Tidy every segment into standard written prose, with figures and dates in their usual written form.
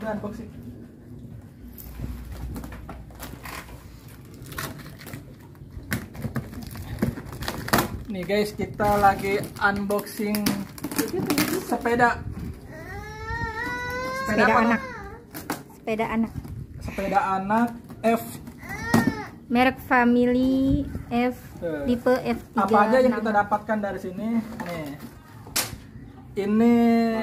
Ini unboxing. Nih guys, kita lagi unboxing sepeda. Sepeda anak. Sepeda anak. Sepeda anak F. Merek Family F, tipe F3. Apa aja yang kita dapatkan dari sini? Nih. Ini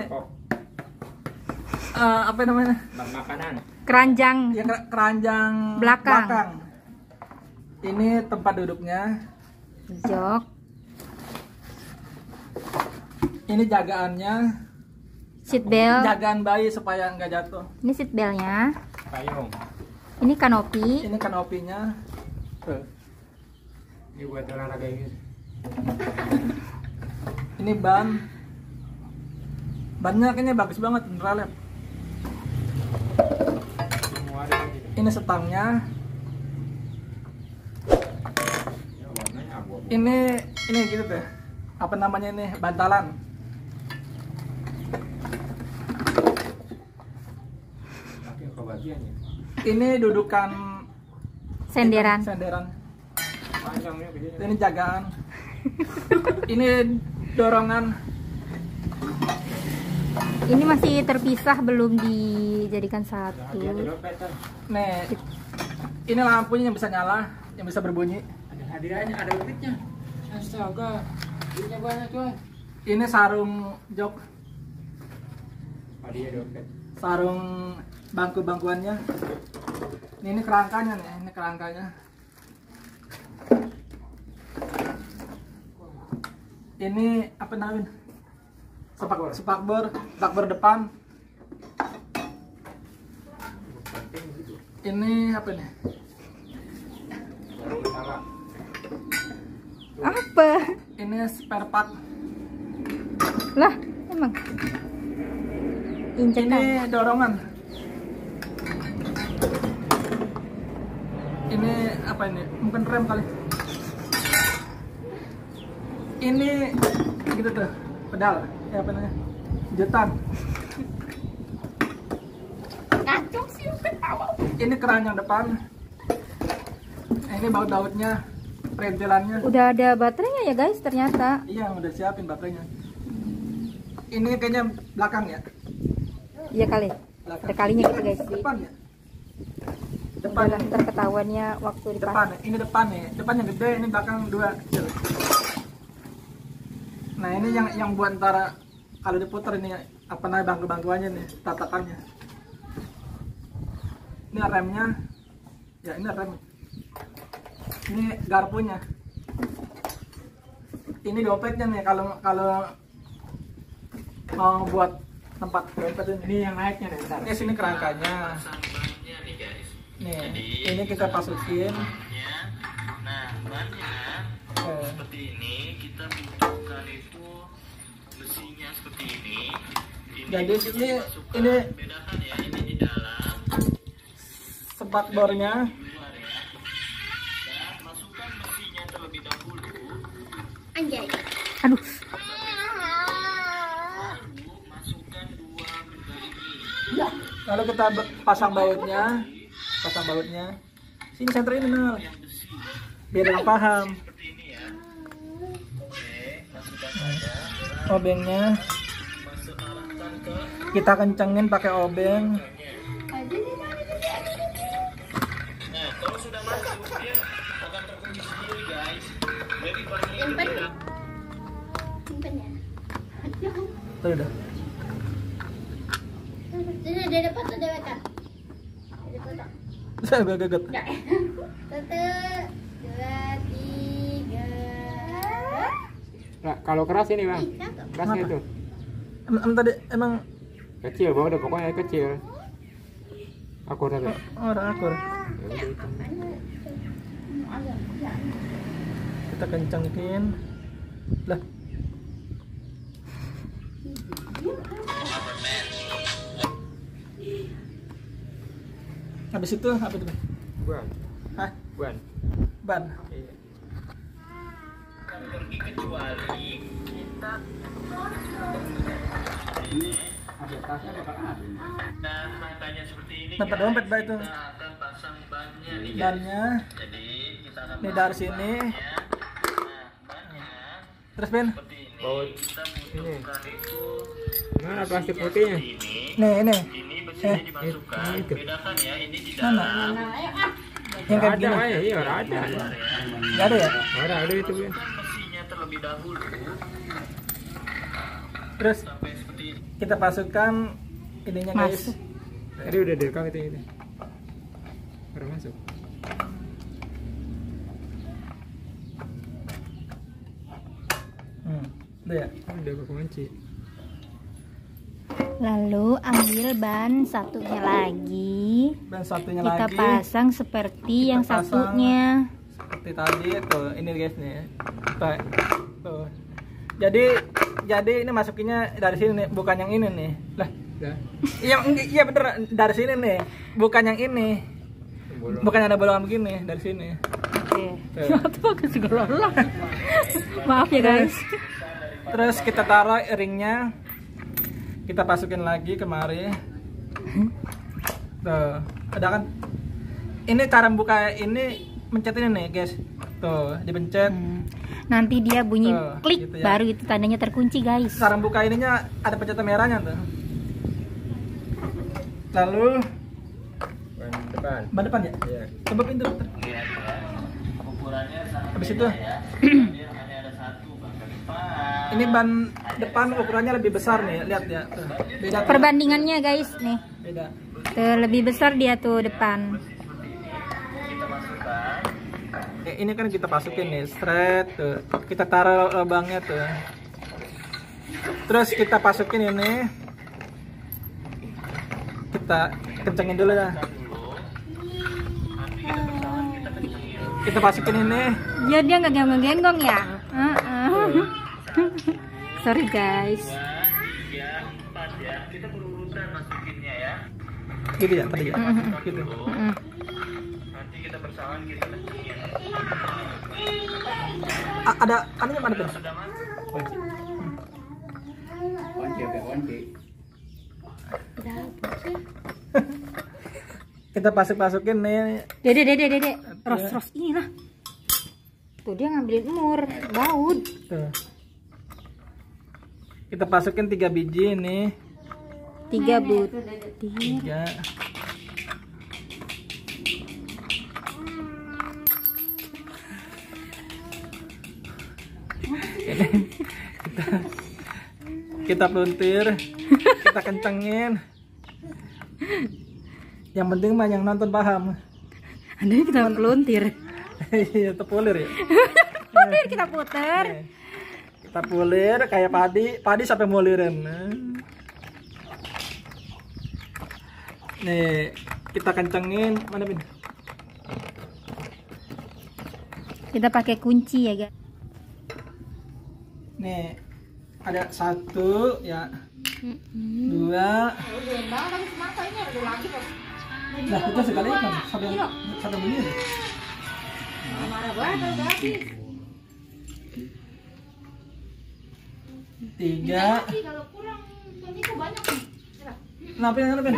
apa namanya? Makanan. Keranjang. Ya, keranjang Belakang. Ini tempat duduknya. Jok. Ini jagaannya. Seat belt. Jagaan bayi supaya nggak jatuh. Ini seat beltnya. Payung. Ini kanopi. Ini kanopinya. Tuh. Ini buat olahraga ini. Ini ban. Bannya kayaknya bagus banget, relep. Semua ada di sini. Ini setangnya. Ya, warnanya abu-abu. Ini gitu deh. Apa namanya ini? Bantalan. Tapi kebagiannya Ini dudukan Senderan. senderan. panjangnya begini. Ini jagaan. Ini dorongan. Ini masih terpisah, belum dijadikan satu. Dia ada dompet kan. Nih. Ini lampunya yang bisa nyala, yang bisa berbunyi. Ada hadiahnya, ada dompetnya. Astaga. Duitnya banyak coy. Ini sarung jok, Hadiah dompet. sarung bangku-bangkuannya. Ini kerangkanya nih, ini kerangkanya. Ini apa namanya? Spakbor depan. Penting gitu. Ini apa nih? Utama. Apa? Ini spare part. Lah, emang. Injekan. Ini dorongan. Ini apa ini? Mungkin rem kali. Ini gitu tuh, pedal. Ya apa namanya? Jetan. Kacau sih, ketawa. Ini keranjang depan. Ini baut-bautnya, perintilannya. Udah ada baterainya ya guys, ternyata. Iya, udah siapin baterainya. Ini kayaknya belakang ya? Iya kali. Belakang. Ada kalinya gitu guys. Depan ya? Depan. Udah ntar ketahuannya waktu Depan. dipakai. Ini depan nih. Depannya gede, ini belakang dua kecil. Nah, ini yang buat antara kalau diputar ini apa namanya bangku-bangkuannya nih, tatakannya. Ini remnya. Ya, ini rem. Ini garpunya. Ini dompetnya nih kalau mau buat tempat dompet ini. Ini yang naiknya nih, bentar. Ini sini kerangkanya. Nih, ini kita masukin. Nah, bannya seperti ini, kita butuhkan itu besinya seperti ini. Jadi ini Bedakan ya, ini di dalam, spakbornya. luar ya. Dan masukkan besinya terlebih dahulu. Aduh. Lalu masukkan dua benda ini. Lalu kita pasang bautnya. Sini senter ini Nal. Biar orang paham. Seperti ini ya. Oke, masukkan saja. Obengnya Masuk arahkan ke kita kencengin pakai obeng. Nah, kalau sudah masuk, dia akan terkunci sendiri, guys. Jadi barangnya tidak. Tuh udah. Dia dapat atau dia makan? Dia dapat. Saya gaget. 1, 2, 3. Nah, kalau keras ini bang, kerasnya Kenapa? itu Tadi emang kecil, bawah udah pokoknya kecil. Akur tapi. orang akur. Ya udah itu. Kita kencengin. Lah. Habis itu apa itu? Buan, Hah? buan. Ban. Iya. Akan pergi kecuali kita Ada tasnya bakal ada. dan matanya Dapat dompet bah itu. Kita akan pasang bannya nih guys. Bannya. Jadi kita akan Ini dari sini. bannya Terus Ben. seperti ini. Oh, Kita butuhkan itu mana plastik putihnya? ini. Ini. Ini besinya dimasukkan. itu. Bedakan ya, ini di Mana? dalam. Yang kayak Ada gini. ya, iya ada. Nggak ada ya? Ada itu Ben. Masukkan besinya terlebih dahulu Terus sampai seperti ini. kita masukkan ininya guys. Masuk. Tadi udah direkam itu. Baru masuk. Udah ya. Udah kekunci. Lalu ambil ban satunya lagi. Dan satunya Kita lagi. pasang seperti yang pasang. satunya. Seperti tadi tuh, ini guys nih. Tuh. Jadi ini masukinnya dari sini nih, bukan yang ini nih. Lah, Dah. iya bener dari sini nih, bukan yang ini. Bolong. Bukan ada bolongan begini dari sini. Oke. Tuh. Maaf ya guys. Terus kita taruh ringnya, kita masukin lagi kemari. Tuh, ada kan? Ini cara buka ini mencet ini nih guys. Tuh, dipencet. Nanti dia bunyi Tuh, klik, gitu ya. baru itu tandanya terkunci guys. Cara buka ininya ada pencetan merahnya tuh. Lalu Ban depan. ban depan ya? Iya. Coba pintu. Lihat ya. Ukurannya sangat Habis beda itu? ya. Dia hanya ada satu ban depan. Ini ban depan ukurannya lebih besar nih, lihat ya. Tuh. Beda. Tuh. Perbandingannya guys nih. Beda. Tuh lebih besar dia tuh depan. Kita masukkan. Ini kan kita masukin nih, straight tuh. Kita taruh lubangnya tuh. Terus kita masukin ini. Kita kencengin dulu ya. Kita masukin ini. Ya dia nggak genggong-genggong ya. Sorry guys. 2, 3, 4 ya. Kita berurutan masukinnya ya. Gitu ya tadi ya. Gitu. Nanti kita bersamaan kita kencengin. Ada anunya mana tuh? Sudah masuk. Kita masukin nih. Dede. Ros inilah. Tuh dia ngambilin umur, baut. Tuh. Kita masukin 3 biji nih. 3 butir. 3. Kita peluntir, kita kencengin. Yang penting mah yang nonton paham. Andai kita peluntir. Iya, terpulir ya. Putir kita puter. Nih, kita pulir kayak padi sampai mulirin. Nih, kita kencengin. Mana Bin? Kita pakai kunci ya guys. Nih, ada 1 ya. 2. Nah, kita sekali kan sampai menir. 3. Kalau kurang itu banyak nih. Kenapa yang 4.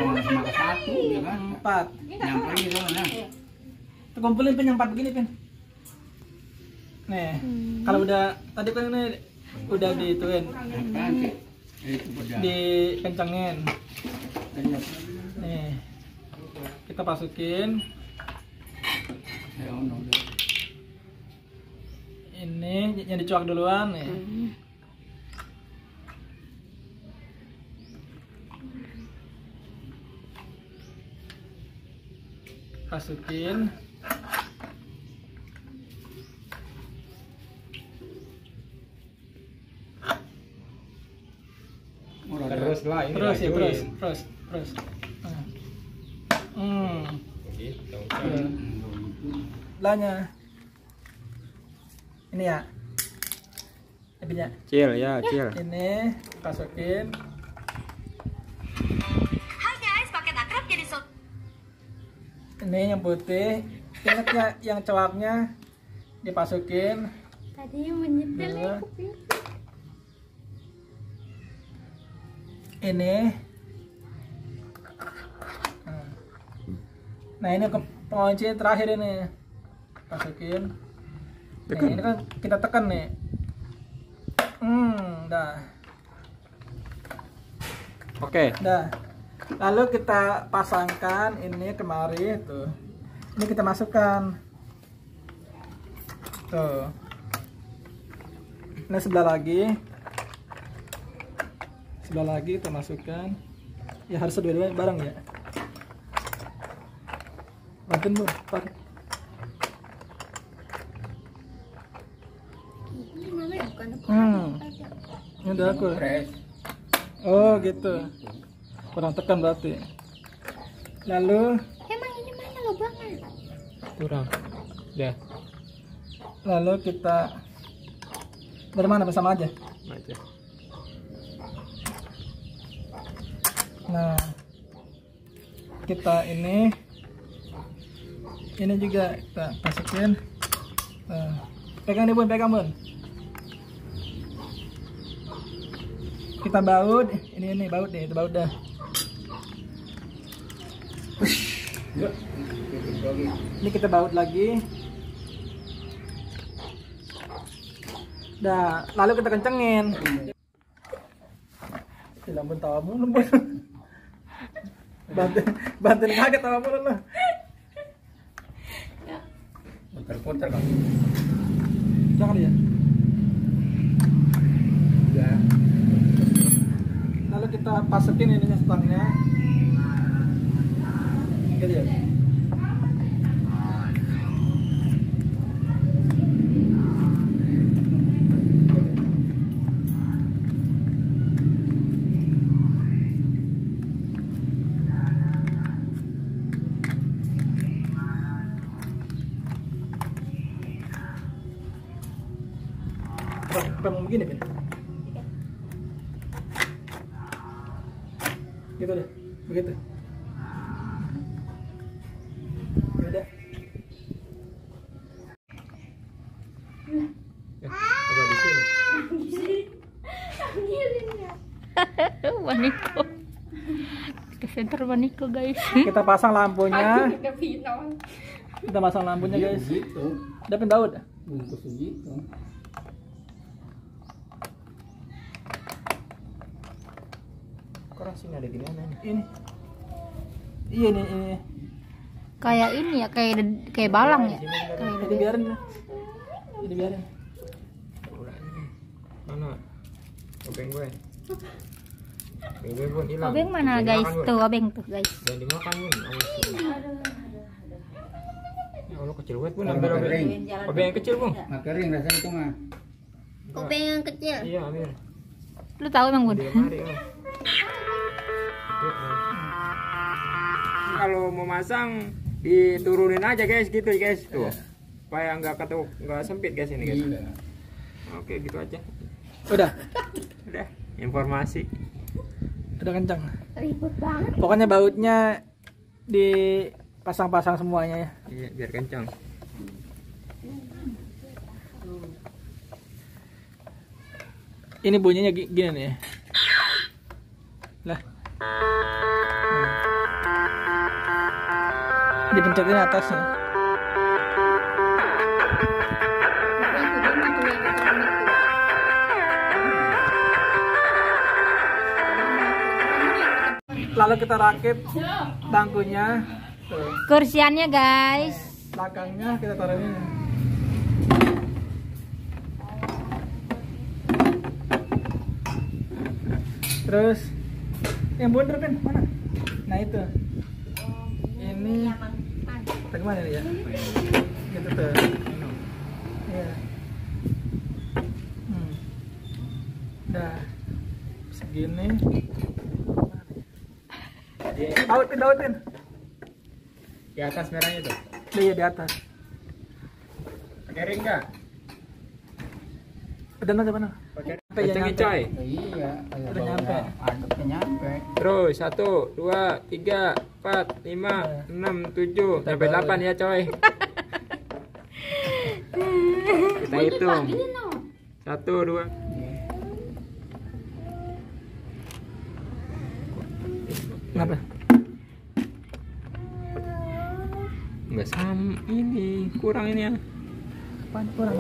Kita kumpulin Pin yang 4 begini Pin. Nih, kalau udah tadi kan ini udah dituin. Dikencengin. Nih. Kita masukin. Ini yang dicuak duluan nih. Masukin. Terus lah ini. Terus ya, lajuin. terus. Nah. Gitu. Belahnya. Ini ya. Apinya. Cil ya, cil. Ini masukin. Hai guys, paket akrab jadi Ini yang putih. Ingat ya yang cowoknya dimasukin. Tadi menyetel Dua. kuping. Ini. Nah. Nah ini pengunci terakhir ini, masukin. Nah, ini kan kita tekan nih. Dah. Oke. Dah. Lalu kita pasangkan ini kemari tuh. Ini kita masukkan. Tuh. Ini sebelah lagi. Sebelah lagi kita masukkan. Ya harus dua-duanya bareng ya. Bantuin Bu, Pak. Ini namanya bukan Ini udah aku. Press. Oh gitu. Kurang tekan berarti. Lalu Emang ini mana lubangnya? Kurang. Ya. lalu kita dari mana bersama aja. Aja. Nah, kita ini juga kita masukin. Nah, pegang nih Bun, pegang Bun. Kita baut, ini baut nih, itu baut dah. Ini kita baut lagi. Dah, lalu kita kencengin. Tidak Bun, tawa mulu Bun. Bantuin kaget tawa mulu lo. Putar-putar kan. Jangan ya. Ya. Lalu kita masukin ininya stangnya. Gitu ya. Apa mau begini, Ben? Gitu deh, begitu. Ya udah. Apa di sini? Waniko. Ke center Waniko guys. Kita pasang lampunya. Kita pasang lampunya guys. Gitu. Dapat baut. Bungkus begitu. Kok sini ada gimana nih? Ini. Iya nih, ini. Kayak ini ya, kayak balang ya. Kayak Ini biarin. Ini biarin. Mana? Obeng gue. Obeng gue Bun hilang. obeng mana guys? Tuh obeng tuh guys. Jangan dimakan Bun. Ya Allah kecil banget Bun. Kalau Ambil obeng. kering. Obeng yang kecil Bun. Nah, kering rasanya itu mah. Obeng yang kecil. Iya ambil. Lu tahu emang Bun? Di lemari ya. Kalau mau masang diturunin aja guys gitu guys tuh. Supaya nggak ketuk, nggak sempit guys ini guys. Iya. Oke gitu aja. Udah. Udah informasi. Udah kencang. Ribet banget. Pokoknya bautnya dipasang-pasang semuanya ya. Iya biar kencang. Ini bunyinya gini nih. Lah. Dipencetin atasnya. Lalu kita rakit bangkunya. Tuh. Kursiannya guys. Belakangnya kita taruh ini. Terus yang bener kan mana? Nah itu. Ini bagaimana nih ya? Gitu tuh. Iya. Dah segini. Dautin. Di atas merahnya tuh. Iya di atas. Pakai ring nggak? Udah aja mana? Pakai Sampai ya kencengin nyampe. coy. Iya, kayak Udah nyampe. aduknya nyampe. Terus 1, 2, 3, 4, 5, 6, 7 sampai 8 ya coy. Kita hitung. 1, 2. Kenapa? Enggak sama ini, kurang ini ya. Apaan kurang?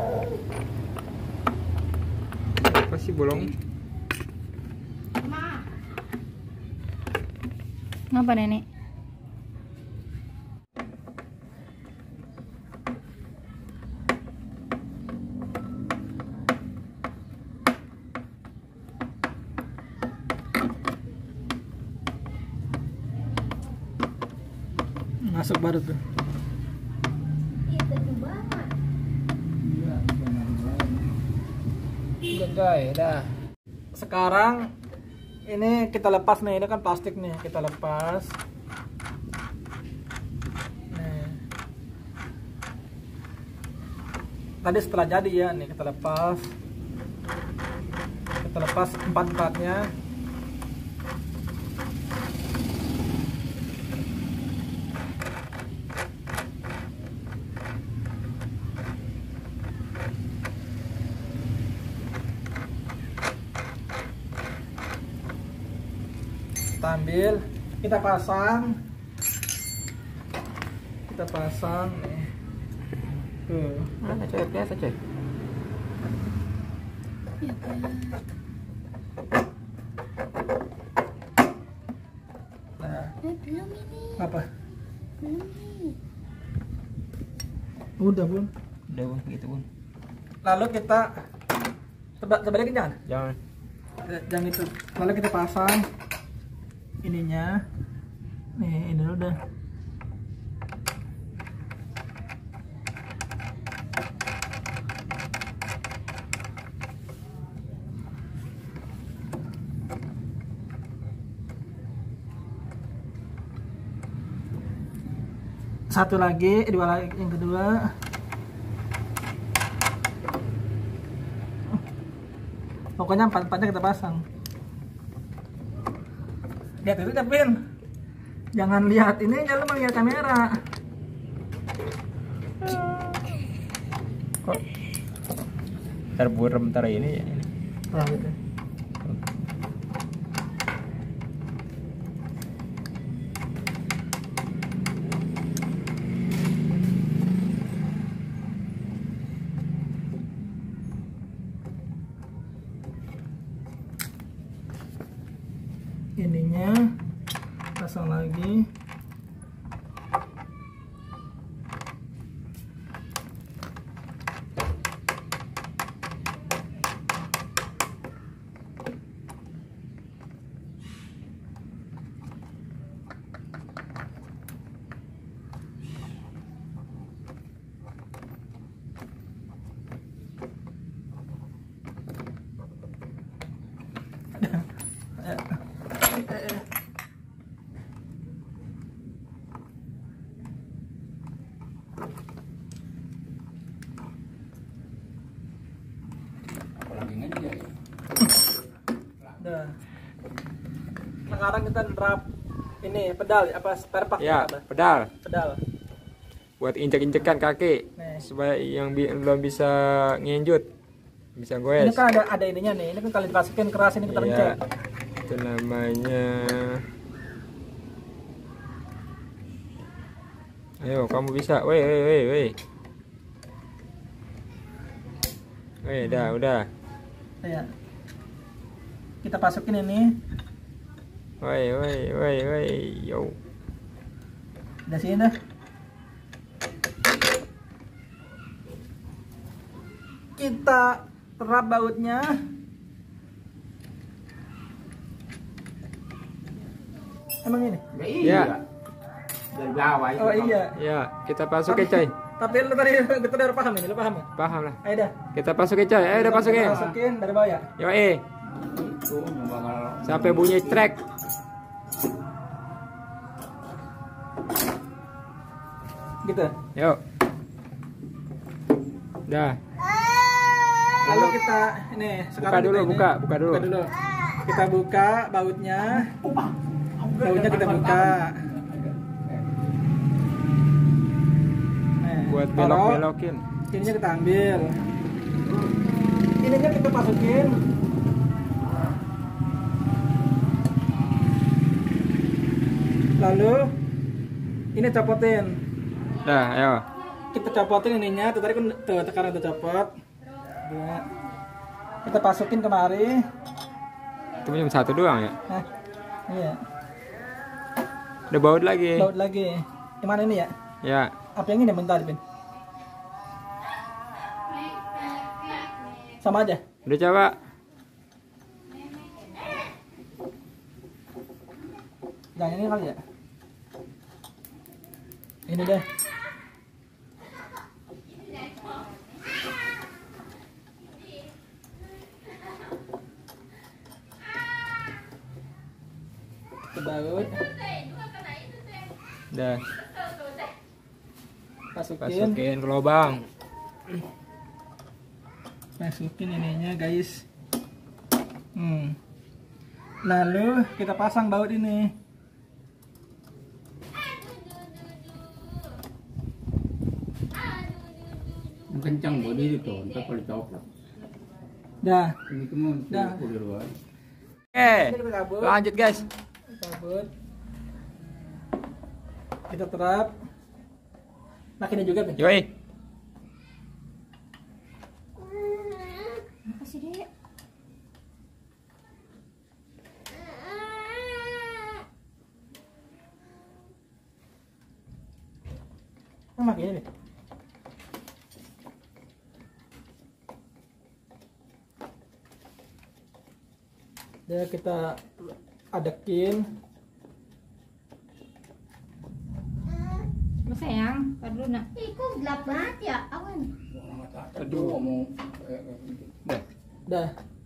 Apa sih bolong? Ngapa nenek? Masuk baru tuh. Udah coy, dah. Sekarang ini kita lepas nih, ini kan plastik nih, kita lepas. Nih. Tadi setelah jadi ya, nih kita lepas. Kita lepas empat-empatnya. Kita ambil, kita pasang nih. Tuh. Mana coy, biasa coy. Nah, Belum ini. apa? Belum ini. Udah Bun. Udah Bun, gitu Bun. Lalu kita sebalikin jangan. Jangan. Jangan itu. Lalu kita pasang ininya. Nih, ini udah. Satu lagi, dua lagi, yang kedua. Pokoknya empat-empatnya kita pasang. Lihat itu Pin. Jangan lihat ini, jangan lupa lihat kamera. Kok terburem ntar ini ya ini. Nah, gitu. Ininya pasang lagi. Lagi ngaji ya. Udah. Sekarang kita nerap ini pedal apa spare part Ya, apa? pedal. Pedal. Buat injek-injekan kaki Nih. supaya yang belum bisa nginjut bisa Ini goes. kan ada ininya nih. Ini kan kalau dimasukin keras ini kita Iya. pencet. Itu namanya. Ayo, kamu bisa. Woi, woi, woi, woi. Woi, udah. Ya. Kita masukin ini. Woi, woi, woi, woi. Yo. Udah sini dah. Kita terap bautnya. Emang ini? Ya iya. Ya. Dari bawah itu. Oh iya. Ya, kita masukin coy. Tapi lu tadi kita udah paham ini, lu paham ya? Paham lah. Ayo dah. Kita masukin coy. Ayo udah masukin. Kita masukin dari bawah ya. Yo, Itu yang bakal sampai bunyi track. Gitu. Yuk. Dah. Lalu kita ini sekarang dulu, kita ini, buka dulu. Kita buka bautnya. Bautnya kita buka. Nah, Buat taruh. belok-belokin. Ininya kita ambil. Ininya kita masukin. Lalu ini copotin. Dah, ayo. Kita copotin ininya, tuh tadi kan sekarang kita copot. Ya. Kita masukin kemari. Itu cuma satu doang ya? Nah, iya. Udah baut lagi. Baut lagi. Yang mana ini ya? Ya. Apa yang ini bentar, Pin? Sama aja. Udah coba. Jangan ini kali ya. Ini deh. Baut. Udah. Masukin ke lubang. masukin ininya guys. Lalu kita pasang baut ini. Kencang bodi itu, entar kalau copot. Dah. Ini cuma Dah. di luar. Lanjut guys. Baut. Kita terap. Makin ini juga, Ben. Yoi. Apa sih, Dek? Makin ini. Ya kita adekin. Mas sayang, tar dulu nak. Ih, kok gelap banget ya? Awan. Aduh, mau Dah.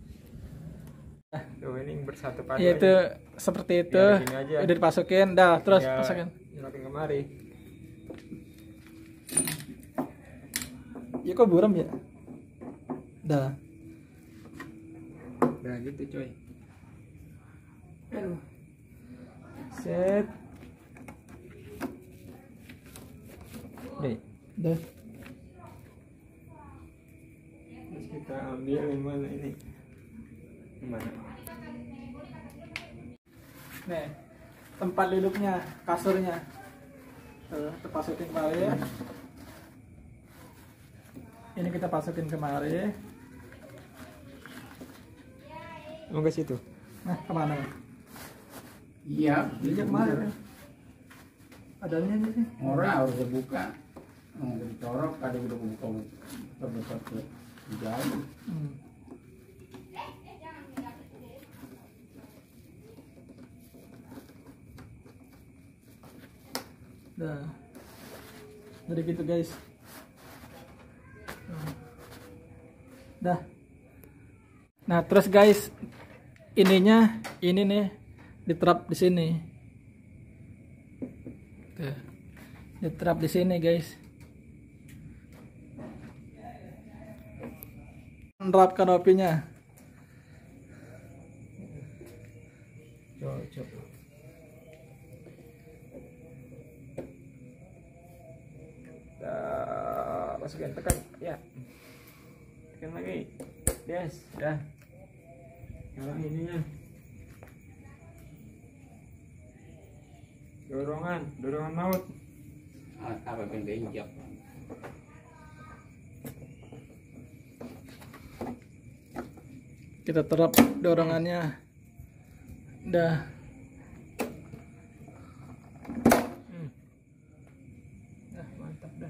Tuh ini bersatu padu. Ya itu seperti itu. Ya, gini aja. Udah dimasukin, dah terus Ya, masukin. makin kemari. Ya kok buram ya? Dah. Udah gitu coy. Aduh. Set. Nih, Dah. terus kita ambil yang mana ini? Yang mana? Nih, tempat duduknya, kasurnya. Tuh, kita masukin kemari. Ini kita masukin kemari. Mau ke situ? Nah, kemana? iya, Dia kemana? Adanya di sini. orang harus dibuka. Dicorok, ada udah buka terdekat ke jauh. Dah. Jadi gitu guys. Dah. Nah, terus guys, ininya ini nih diterap di sini. Tuh. Diterap di sini guys. Menerap kanopinya. Coba. Masukin, tekan, ya. Tekan lagi. Yes, dah. Sekarang ininya. Dorongan maut. Apa yang diinjak? Kita terap dorongannya. Dah. Dah, mantap dah.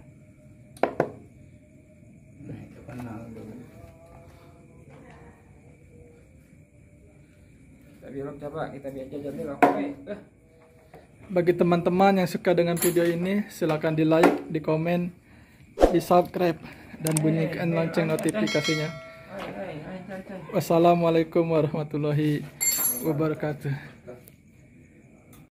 Nah, itu kenal dulu. Kita belok coba, kita biar jajan belok. Bagi teman-teman yang suka dengan video ini, silahkan di like, di komen, di subscribe, dan bunyikan lonceng notifikasinya. Wassalamualaikum warahmatullahi wabarakatuh.